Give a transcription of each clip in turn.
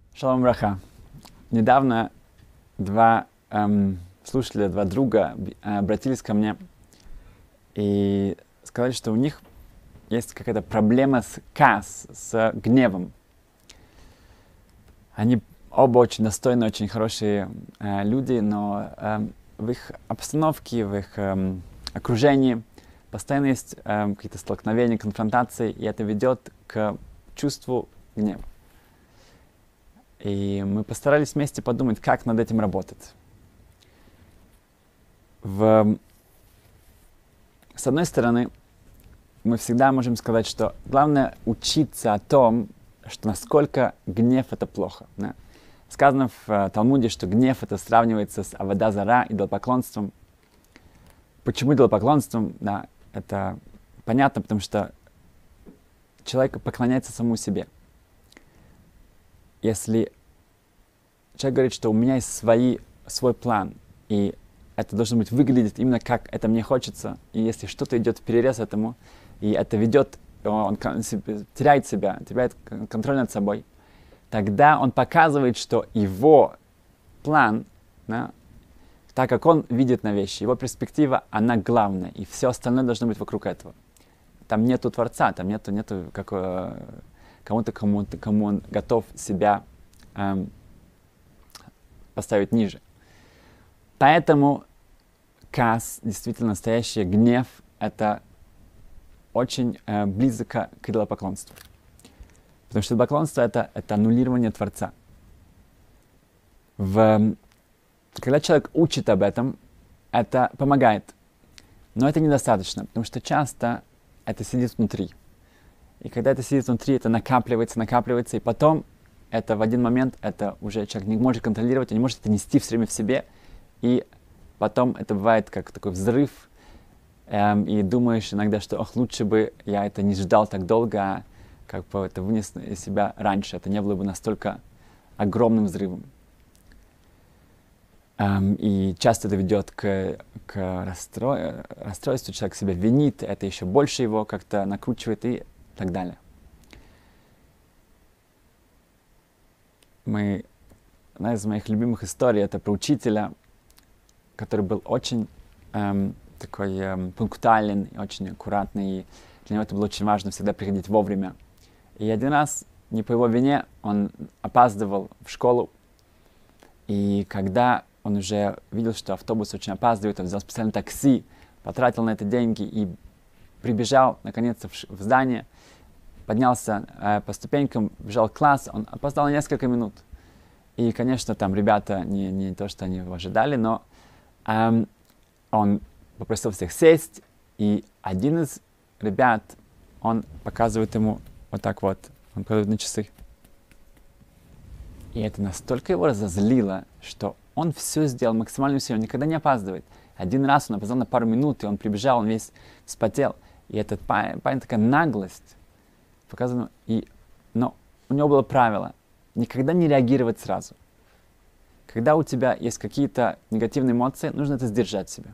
Шалом браха. Недавно два слушателя, два друга обратились ко мне и сказали, что у них есть какая-то проблема с каас, с гневом. Они оба очень достойные, очень хорошие люди, но в их обстановке, в их окружении постоянно есть какие-то столкновения, конфронтации, и это ведет к чувству гнева. И мы постарались вместе подумать, как над этим работать. С одной стороны, мы всегда можем сказать, что главное учиться о том, что насколько гнев — это плохо. Да? Сказано в Талмуде, что гнев — это сравнивается с авода зара, идолопоклонством. Почему идолопоклонством? Да, это понятно, потому что человек поклоняется самому себе. Если человек говорит, что у меня есть свой план, и это должно быть выглядеть именно как это мне хочется, и если что-то идет вперерез этому, и это ведет, он теряет себя, теряет контроль над собой, тогда он показывает, что его план, да, так как он видит на вещи, его перспектива, она главная, и все остальное должно быть вокруг этого. Там нету Творца, там нету кому-то, кому он готов себя поставить ниже. Поэтому каас, действительно настоящий гнев, это очень близко к идолопоклонству. Потому что идолопоклонство — это аннулирование Творца. Когда человек учит об этом, это помогает. Но это недостаточно, потому что часто это сидит внутри. И когда это сидит внутри, это накапливается, и потом это в один момент, это уже человек не может контролировать, он не может это нести все время в себе, и потом это бывает как такой взрыв, и думаешь иногда, что лучше бы я это не ждал так долго, а как бы это вынес из себя раньше, это не было бы настолько огромным взрывом. И часто это ведет к расстройству, человек себя винит, это еще больше его как-то накручивает и так далее. Одна из моих любимых историй — это про учителя, который был очень такой пунктуален и очень аккуратный, и для него это было очень важно всегда приходить вовремя. И один раз, не по его вине, он опаздывал в школу, и когда он уже видел, что автобус очень опаздывает, он взял специальное такси, потратил на это деньги и прибежал наконец-то в здание, поднялся по ступенькам, бежал в класс, он опоздал на несколько минут. И, конечно, там ребята не то, что они его ожидали, но он попросил всех сесть, и один из ребят, он показывает ему вот так вот, он показывает на часы. И это настолько его разозлило, что он все сделал максимально усилие, он никогда не опаздывает. Один раз он опоздал на пару минут, и он прибежал, он весь вспотел. И этот парень такая наглость показана. Но у него было правило никогда не реагировать сразу. Когда у тебя есть какие-то негативные эмоции, нужно это сдержать себя.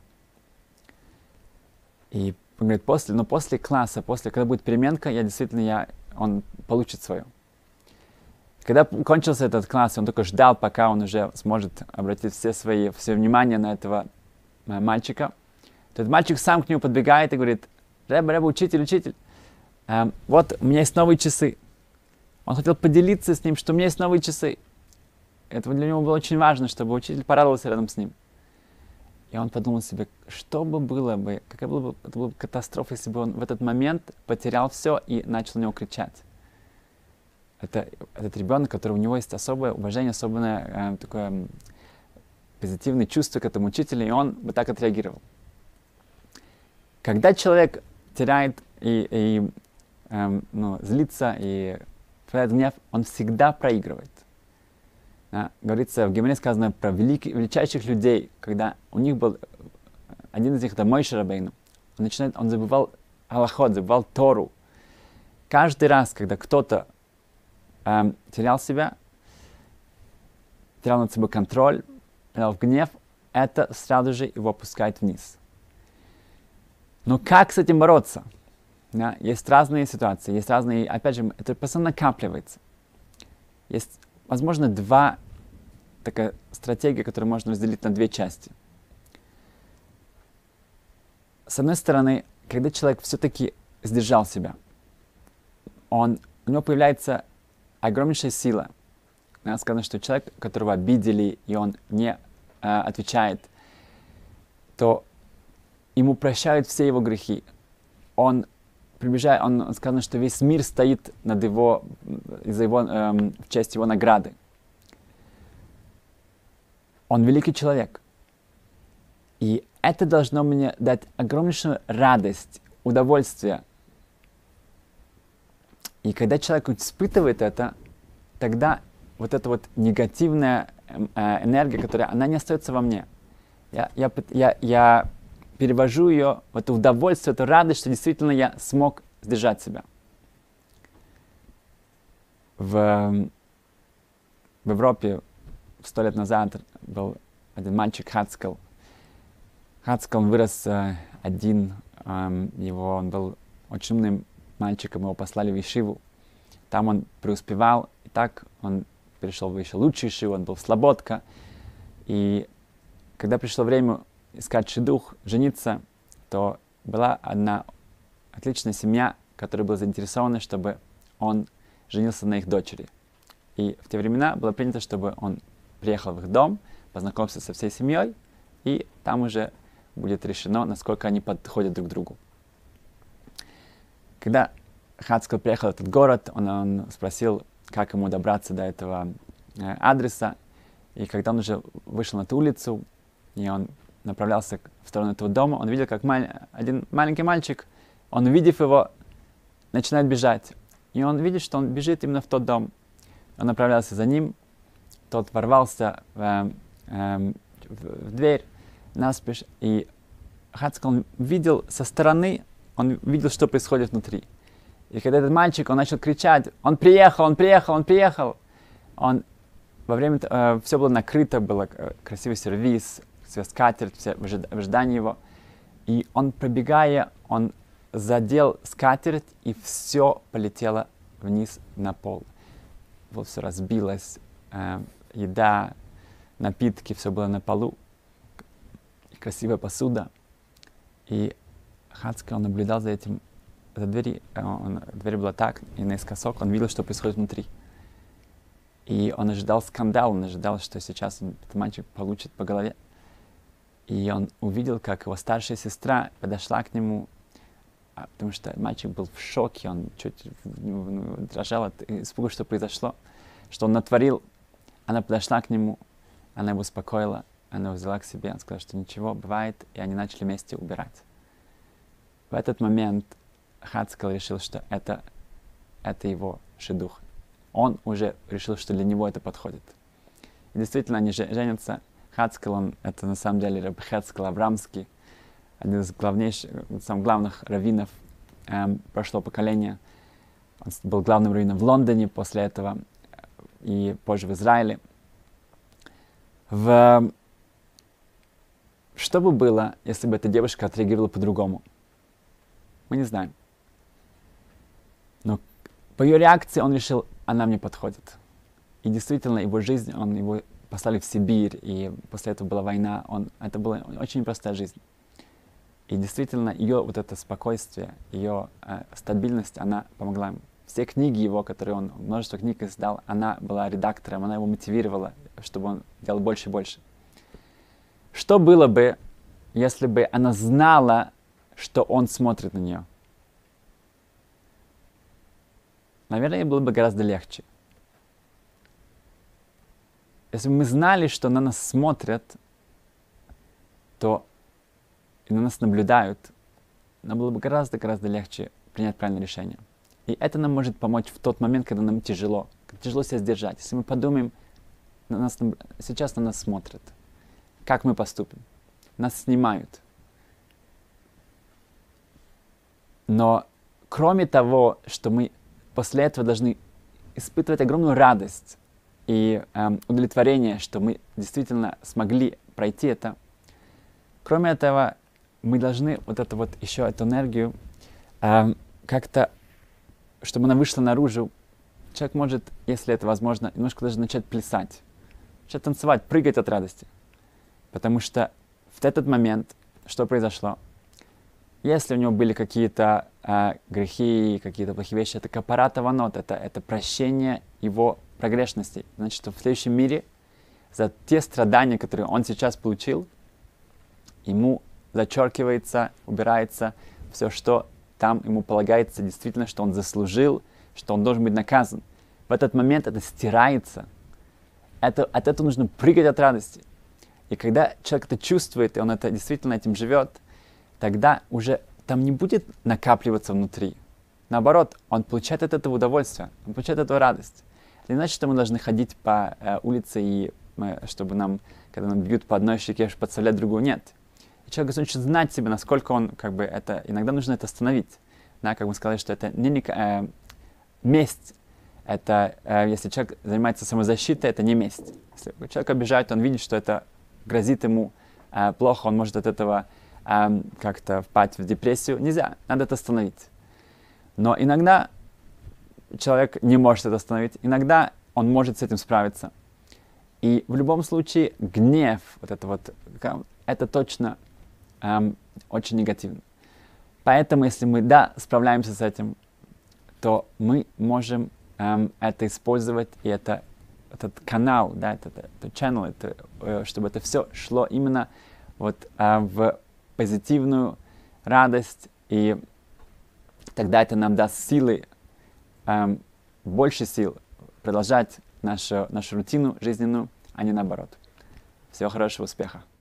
И он говорит, после класса, когда будет переменка, он получит свое. Когда кончился этот класс, он только ждал, пока он уже сможет обратить все внимание на этого мальчика. Этот мальчик сам к нему подбегает и говорит: Рэбе, учитель, вот у меня есть новые часы. Он хотел поделиться с ним, что у меня есть новые часы. Это для него было очень важно, чтобы учитель порадовался рядом с ним. И он подумал себе, что бы было бы, какая была бы катастрофа, если бы он в этот момент потерял все и начал на него кричать. Этот ребенок, который у него есть особое уважение, особенное такое позитивное чувство к этому учителю, и он бы так отреагировал. Когда человек теряет и злится и впадает в гнев, он всегда проигрывает. Говорится, в Гемаре сказано про величайших людей, когда у них был один из них, это Моше Рабейну. Он забывал алахот, забывал Тору. Каждый раз, когда кто-то терял себя, терял над собой контроль, терял в гнев, это сразу же его опускает вниз. Но как с этим бороться? Да, есть разные ситуации, опять же, это постоянно накапливается. Есть возможно, два такая стратегия, которую можно разделить на две части. С одной стороны, когда человек все-таки сдержал себя, у него появляется огромнейшая сила. Сказано, что человек, которого обидели, и он не отвечает, то ему прощают все его грехи. Он сказано, что весь мир стоит над его, в честь его награды. Он великий человек. И это должно мне дать огромнейшую радость, удовольствие. И когда человек испытывает это, тогда вот эта вот негативная энергия, которая, она не остается во мне. Я перевожу ее в это удовольствие, в эту радость, что действительно я смог сдержать себя. В Европе 100 лет назад был один мальчик Хацкел. Хацкел, он вырос один, он был очень умным мальчиком, его послали в Ешиву. Там он преуспевал, и так он перешел в еще лучший Ешиву, он был в Слободка. И когда пришло время искать шидух, жениться, то была одна отличная семья, которая была заинтересована, чтобы он женился на их дочери. И в те времена было принято, чтобы он приехал в их дом, познакомился со всей семьей, и там уже будет решено, насколько они подходят друг к другу. Когда Хацкел приехал в этот город, он спросил, как ему добраться до этого адреса. И когда он уже вышел на эту улицу, и он направлялся в сторону этого дома, он видел, как один маленький мальчик, он, увидев его, начинает бежать. И он видит, что он бежит именно в тот дом. Он направлялся за ним, тот ворвался в дверь наспех, и Хацкел видел со стороны, он видел, что происходит внутри. И когда этот мальчик, он начал кричать: «Он приехал, он приехал, он приехал!» Во время все было накрыто, был красивый сервиз, скатерть, все в ожидании его. И он, пробегая, он задел скатерть, и все полетело вниз на пол. Вот все разбилось, еда, напитки, все было на полу, красивая посуда. И Хацкел, он наблюдал за этим, за дверью. Дверь была так, и наискосок он видел, что происходит внутри. И он ожидал скандала, он ожидал, что сейчас этот мальчик получит по голове. И он увидел, как его старшая сестра подошла к нему, потому что мальчик был в шоке, он чуть дрожал от испуга, что произошло, что он натворил. Она подошла к нему, она его успокоила, она его взяла к себе, она сказала, что ничего, бывает, и они начали вместе убирать. В этот момент Хацкел решил, что это его шидух. Он уже решил, что для него это подходит. И действительно, они женятся. Хацкел, это на самом деле Ребби Хацкел Аврамский, один из самых главных раввинов прошлого поколения. Он был главным раввином в Лондоне после этого и позже в Израиле. Что бы было, если бы эта девушка отреагировала по-другому? Мы не знаем. Но по ее реакции он решил: она мне подходит. И действительно, его жизнь, его послали в Сибирь, и после этого была война. Это была очень непростая жизнь. И действительно, ее вот это спокойствие, ее стабильность, она помогла ему. Все книги его, которые он, множество книг издал, она была редактором, она его мотивировала, чтобы он делал больше и больше. Что было бы, если бы она знала, что он смотрит на нее? Наверное, ей было бы гораздо легче. Если бы мы знали, что на нас смотрят, то и на нас наблюдают, нам было бы гораздо легче принять правильное решение. И это нам может помочь в тот момент, когда нам тяжело себя сдержать. Если мы подумаем, сейчас на нас смотрят, как мы поступим? Нас снимают. Но кроме того, что мы после этого должны испытывать огромную радость и удовлетворение, что мы действительно смогли пройти это, кроме этого, мы должны еще эту энергию как-то, чтобы она вышла наружу, человек может, если это возможно, немножко даже начать плясать, начать танцевать, прыгать от радости. Потому что в этот момент, что произошло? Если у него были какие-то грехи, какие-то плохие вещи, это капарата ванот, это прощение его прогрешностей. Значит, что в следующем мире за те страдания, которые он сейчас получил, ему зачеркивается, убирается все, что там ему полагается действительно, что он заслужил, что он должен быть наказан. В этот момент это стирается. От этого нужно прыгать от радости. И когда человек это чувствует, и он это действительно этим живет, тогда уже там не будет накапливаться внутри. Наоборот, он получает от этого удовольствие, он получает от этого радость. Это не значит, что мы должны ходить по улице, и чтобы нам, когда нам бьют по одной щеке, подставлять другую. Нет. И человек должен знать себя, насколько он, это, иногда нужно это остановить. Да, как мы сказали, что это не месть. Это, если человек занимается самозащитой, это не месть. Если человек обижает, он видит, что это грозит ему плохо, он может от этого как-то впасть в депрессию. Нельзя, надо это остановить. Но иногда человек не может это остановить, иногда он может с этим справиться. И в любом случае гнев, это точно очень негативно. Поэтому, если мы, справляемся с этим, то мы можем это использовать, и этот канал, этот channel, чтобы это все шло именно в позитивную радость, и тогда это нам даст силы, больше сил продолжать нашу рутину жизненную, а не наоборот. Всего хорошего, успеха!